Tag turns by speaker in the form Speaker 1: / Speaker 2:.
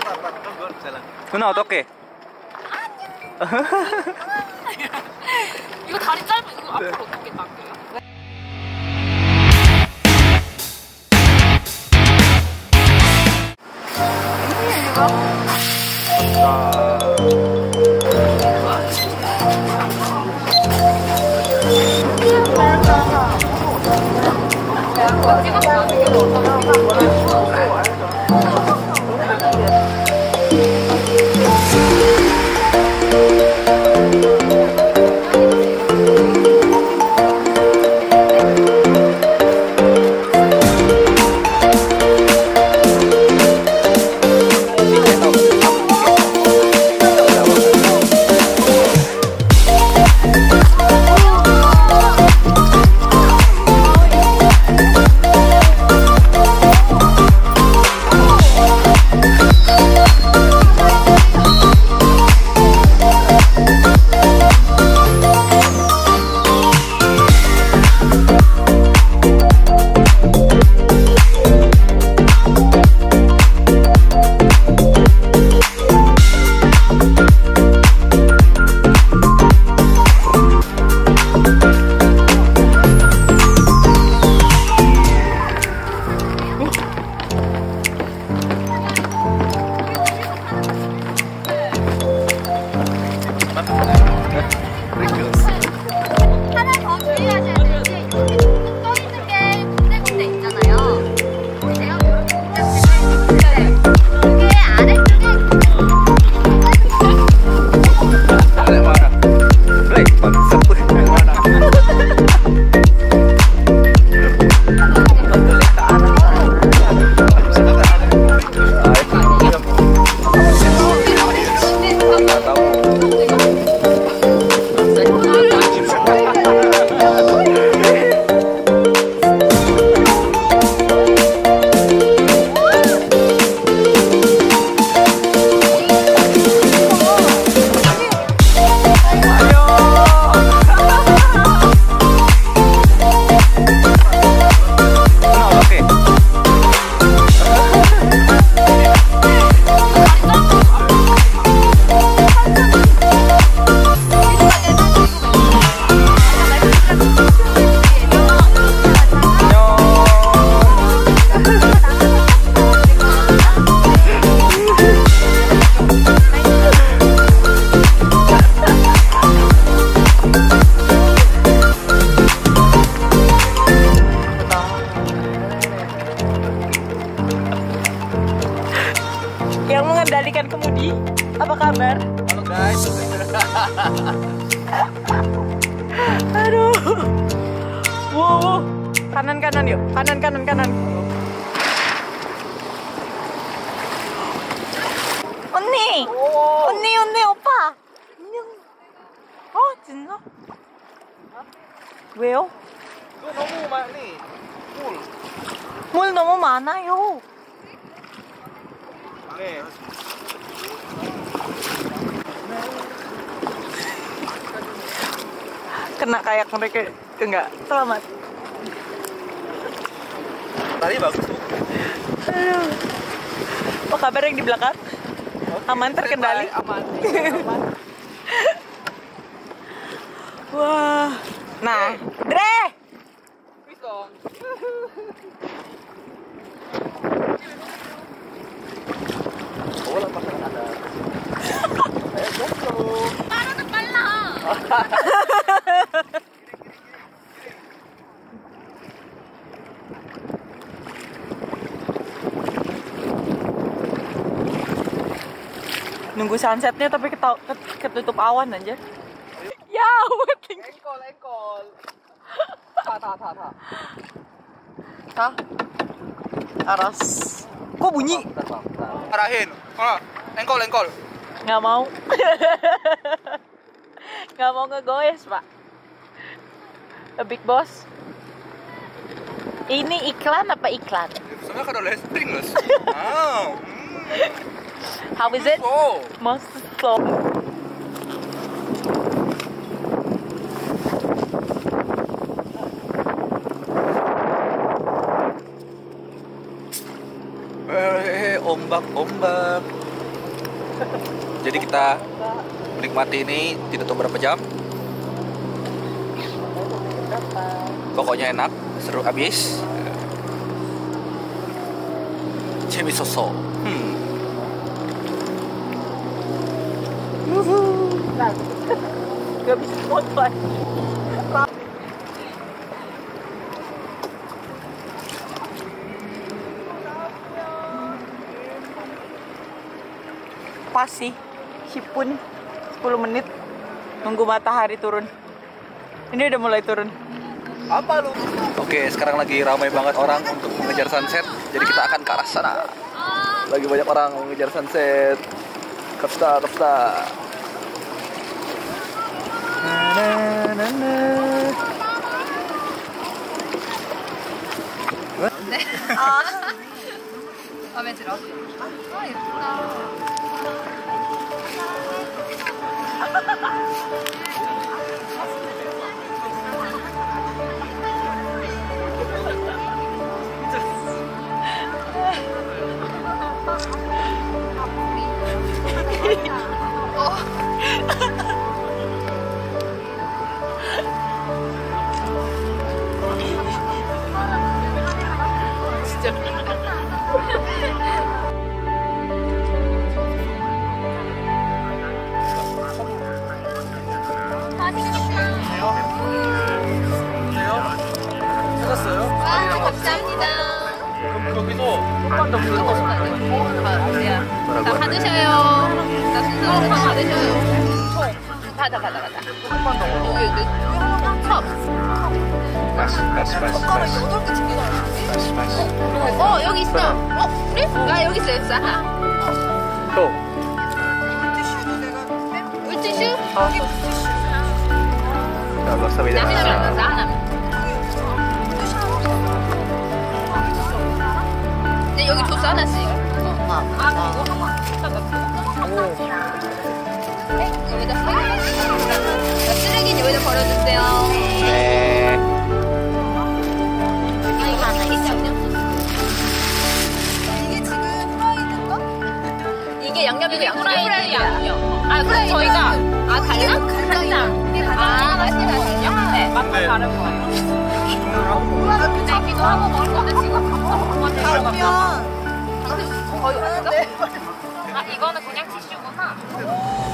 Speaker 1: 누나 어떡해?
Speaker 2: 이거 다리 짧은 이거 앞으로 어떻게 당겨요?
Speaker 3: Yang mengendalikan kemudi, apa kabar?
Speaker 1: Halo guys.
Speaker 3: Aduh. Wow. Kanan yuk. Kanan. 언니 오빠. 안녕. 진짜? 왜요?
Speaker 1: 이거 너무 많이.
Speaker 3: 물 너무 많아요.
Speaker 1: 네.
Speaker 3: Kena kayak mereka enggak selamat.
Speaker 1: Tadi bagus tuh.
Speaker 3: Aduh. Apa kabar yang di belakang? Aman, terkendali?
Speaker 1: Aman.
Speaker 3: Wah. Nah, Dre.
Speaker 1: Pisong. Wala pa sa ada. Ayo go.
Speaker 2: Para na pala.
Speaker 3: Nunggu sunsetnya tapi ketutup awan aja. Ya,
Speaker 1: Engkol.
Speaker 3: Ta. Aras. Kok bunyi?
Speaker 1: Arahin. Engkol.
Speaker 3: Nggak mau. Nggak mau ngegoes, Pak. A big boss. Ini iklan apa iklan?
Speaker 1: Sebenarnya kada listringless.
Speaker 3: How is it?
Speaker 1: Oh.
Speaker 3: Most slow.
Speaker 1: Ombak. Jadi kita menikmati ini tidak tahu berapa jam. Pokoknya enak, seru abis. 재밌었어.
Speaker 3: Gak bisa foto aja. Pas sih, sipun 10 menit nunggu matahari turun. Ini udah mulai turun.
Speaker 1: Apa lu? Oke, sekarang lagi ramai banget orang untuk mengejar sunset. Jadi kita akan ke arah sana. Lagi banyak orang mengejar sunset. Kapsta.
Speaker 2: 마음에 들어? 아, 예쁘다.
Speaker 1: 찾았어요?
Speaker 2: 와, 감사합니다.
Speaker 1: 그럼 여기서
Speaker 2: 다 받으셔요. 나 순서로 다 받으셔요. 받아. 여기. 컵. 여기 있어. 그래? 나 여기 있어.
Speaker 1: 또.
Speaker 2: 물티슈?
Speaker 1: 감사합니다.
Speaker 2: 나 하나. 네, 여기 줬어, 하나씩. 여기다 쓰레기는 여기다 버려주세요.
Speaker 1: 네.
Speaker 2: 이게 지금 후라이드인가? 이게 양념이고 후라이드 양념. 그럼 저희가 달라? 간장. 맛이 다르냐? 네, 맛도 다른 거예요. 내기도 하고 먹을 건데 지금 거의 왔어? 이거는 그냥 티슈구나.